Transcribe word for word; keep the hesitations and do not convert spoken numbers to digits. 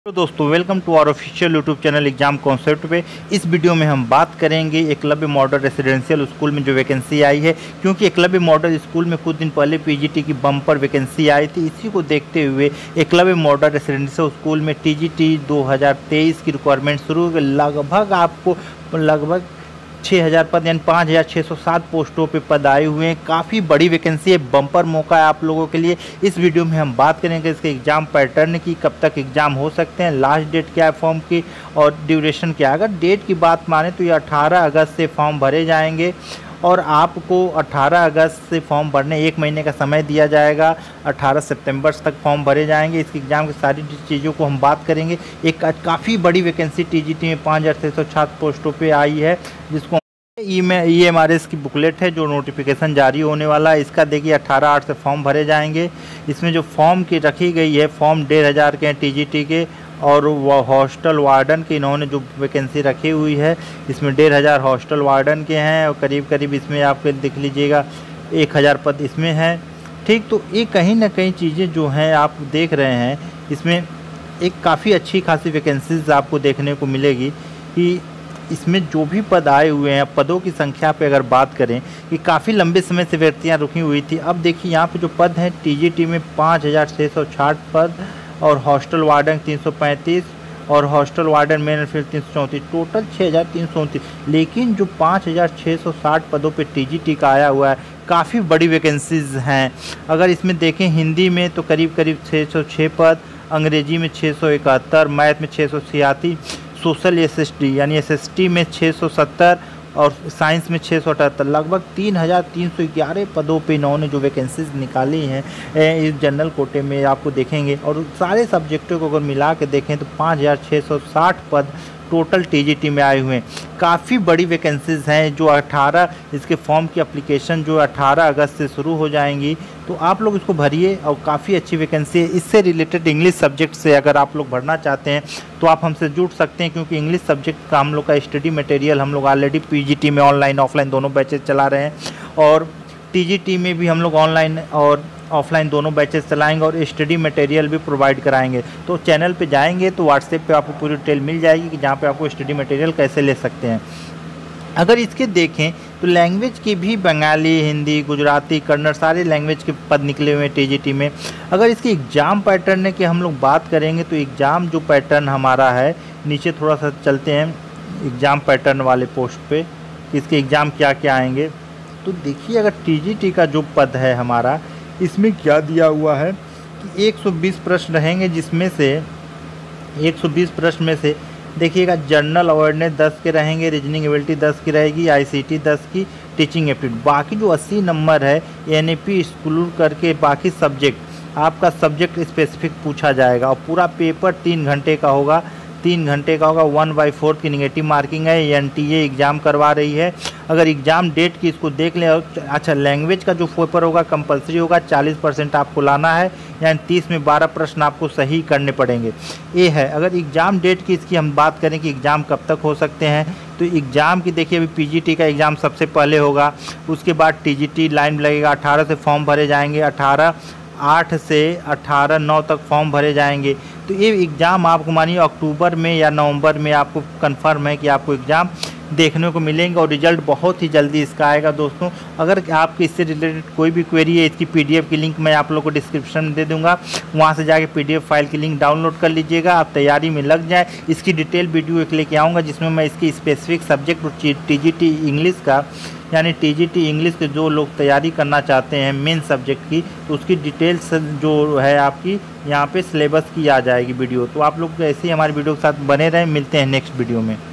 तो दोस्तों welcome to our official YouTube channel exam concept पे। इस वीडियो में हम बात करेंगे एकलव्य मॉडल रेसिडेंशियल स्कूल में जो वैकेंसी आई है, क्योंकि एकलव्य मॉडल स्कूल में कुछ दिन पहले पीजीटी की बम्पर वैकेंसी आई थी। इसी को देखते हुए एकलव्य मॉडल रेसिडेंशियल स्कूल में टीजीटी दो हज़ार तेईस की रिक्वायरमेंट शुरू हो गई। लगभग आपको लगभग छः हज़ार पद यानी पाँच हज़ार छः सौ सात पोस्टों पे पद आए हुए हैं। काफ़ी बड़ी वैकेंसी है, बम्पर मौका है आप लोगों के लिए। इस वीडियो में हम बात करेंगे इसके एग्ज़ाम पैटर्न की, कब तक एग्ज़ाम हो सकते हैं, लास्ट डेट क्या है फॉर्म की और ड्यूरेशन क्या है। अगर डेट की बात माने तो ये अठारह अगस्त से फॉर्म भरे जाएंगे और आपको अठारह अगस्त से फॉर्म भरने एक महीने का समय दिया जाएगा। अठारह सितंबर तक फॉर्म भरे जाएंगे। इसके एग्ज़ाम की सारी चीज़ों को हम बात करेंगे। एक काफ़ी बड़ी वैकेंसी टीजीटी में पाँच हज़ार छः सौ छात्र पोस्टों पे आई है, जिसको ई में ई एम आर एस की बुकलेट है जो नोटिफिकेशन जारी होने वाला है। इसका देखिए अठारह आठ से फॉर्म भरे जाएंगे। इसमें जो फॉर्म की रखी गई है, फॉर्म डेढ़ हज़ार के हैं टीजीटी के, और वह हॉस्टल वार्डन के इन्होंने जो वैकेंसी रखी हुई है इसमें डेढ़ हज़ार हॉस्टल वार्डन के हैं और करीब करीब इसमें आपके देख लीजिएगा एक हज़ार पद इसमें हैं। ठीक, तो ये कहीं ना कहीं चीज़ें जो हैं आप देख रहे हैं, इसमें एक काफ़ी अच्छी खासी वैकेंसीज आपको देखने को मिलेगी कि इसमें जो भी पद आए हुए हैं, पदों की संख्या पे अगर बात करें कि काफ़ी लंबे समय से व्यक्तियाँ रुकी हुई थी। अब देखिए यहाँ पे जो पद हैं टीजीटी में पाँच हज़ार छः सौ छाठ पद और हॉस्टल वार्डन तीन सौ पैंतीस और हॉस्टल वार्डन मेन फील्ड तीन सौ चौंतीस, टोटल छः हज़ार तीन सौ उनतीस। लेकिन जो पाँच हज़ार छः सौ साठ पदों पे टीजीटी का आया हुआ है, काफ़ी बड़ी वैकेंसीज हैं। अगर इसमें देखें हिंदी में तो करीब करीब छः सौ छः पद, अंग्रेजी में छः सौ इकहत्तर, मैथ में छः सौ छियासी, सोशल एसएसटी यानी एसएसटी में छः सौ सत्तर और साइंस में छः सौ अठहत्तर, लगभग तीन हज़ार तीन सौ ग्यारह पदों पे इन्होंने जो वैकेंसीज निकाली हैं इस जनरल कोटे में आपको देखेंगे। और सारे सब्जेक्टों को अगर मिला के देखें तो पाँच हज़ार छः सौ साठ पद टोटल टीजीटी में आए हुए हैं। काफ़ी बड़ी वैकेंसीज हैं जो अठारह इसके फॉर्म की एप्लीकेशन जो अठारह अगस्त से शुरू हो जाएंगी, तो आप लोग इसको भरिए और काफ़ी अच्छी वैकेंसी है। इससे रिलेटेड इंग्लिश सब्जेक्ट से अगर आप लोग भरना चाहते हैं तो आप हमसे जुड़ सकते हैं, क्योंकि इंग्लिश सब्जेक्ट का हम लोग का स्टडी मटेरियल हम लोग ऑलरेडी पीजीटी में ऑनलाइन ऑफलाइन दोनों बैचेज चला रहे हैं और टीजीटी में भी हम लोग ऑनलाइन और ऑफलाइन दोनों बैचेस चलाएंगे और स्टडी मटेरियल भी प्रोवाइड कराएंगे। तो चैनल पे जाएंगे तो व्हाट्सएप पे आपको पूरी डिटेल मिल जाएगी कि जहाँ पे आपको स्टडी मटेरियल कैसे ले सकते हैं। अगर इसके देखें तो लैंग्वेज की भी बंगाली, हिंदी, गुजराती, कन्नड़ सारे लैंग्वेज के पद निकले हुए हैं टीजीटी में। अगर इसके एग्ज़ाम पैटर्न की हम लोग बात करेंगे तो एग्ज़ाम जो पैटर्न हमारा है, नीचे थोड़ा सा चलते हैं एग्ज़ाम पैटर्न वाले पोस्ट पे कि इसके एग्ज़ाम क्या क्या आएंगे। तो देखिए अगर टीजीटी का जो पद है हमारा, इसमें क्या दिया हुआ है कि एक सौ बीस प्रश्न रहेंगे, जिसमें से एक सौ बीस प्रश्न में से देखिएगा जनरल अवेयरनेस दस के रहेंगे, रीजनिंग एबिलिटी दस की रहेगी, आईसीटी दस की, टीचिंग एप्टीट्यूड। बाकी जो अस्सी नंबर है एनईपी एक्सक्लूड करके बाकी सब्जेक्ट आपका सब्जेक्ट स्पेसिफिक पूछा जाएगा और पूरा पेपर तीन घंटे का होगा तीन घंटे का होगा। वन बाई फोर्थ की निगेटिव मार्किंग है। एनटीए एग्ज़ाम करवा रही है। अगर एग्ज़ाम डेट की इसको देख लें, अच्छा लैंग्वेज का जो पेपर होगा कंपलसरी होगा, चालीस परसेंट आपको लाना है, यानी तीस में बारह प्रश्न आपको सही करने पड़ेंगे। ये है। अगर एग्ज़ाम डेट की इसकी हम बात करें कि एग्ज़ाम कब तक हो सकते हैं, तो एग्ज़ाम की देखिए अभी पीजीटी का एग्ज़ाम सबसे पहले होगा, उसके बाद टीजीटी लाइन लगेगा। अठारह से फॉर्म भरे जाएंगे, अठारह आठ से अठारह नौ तक फॉर्म भरे जाएंगे। तो ये एग्ज़ाम आपको मानिए अक्टूबर में या नवंबर में आपको कंफर्म है कि आपको एग्ज़ाम देखने को मिलेंगे और रिज़ल्ट बहुत ही जल्दी इसका आएगा। दोस्तों अगर आपके इससे रिलेटेड कोई भी क्वेरी है, इसकी पीडीएफ की लिंक मैं आप लोगों को डिस्क्रिप्शन में दे दूंगा, वहां से जाके पीडीएफ फाइल की लिंक डाउनलोड कर लीजिएगा। आप तैयारी में लग जाए। इसकी डिटेल वीडियो एक लेके आऊँगा जिसमें मैं इसकी स्पेसिफिक सब्जेक्ट टीजीटी इंग्लिश का यानी टीजीटी इंग्लिश के जो लोग तैयारी करना चाहते हैं मेन सब्जेक्ट की, तो उसकी डिटेल्स जो है आपकी यहाँ पे सिलेबस की आ जाएगी वीडियो। तो आप लोग ऐसे ही हमारे वीडियो के साथ बने रहें। मिलते हैं नेक्स्ट वीडियो में।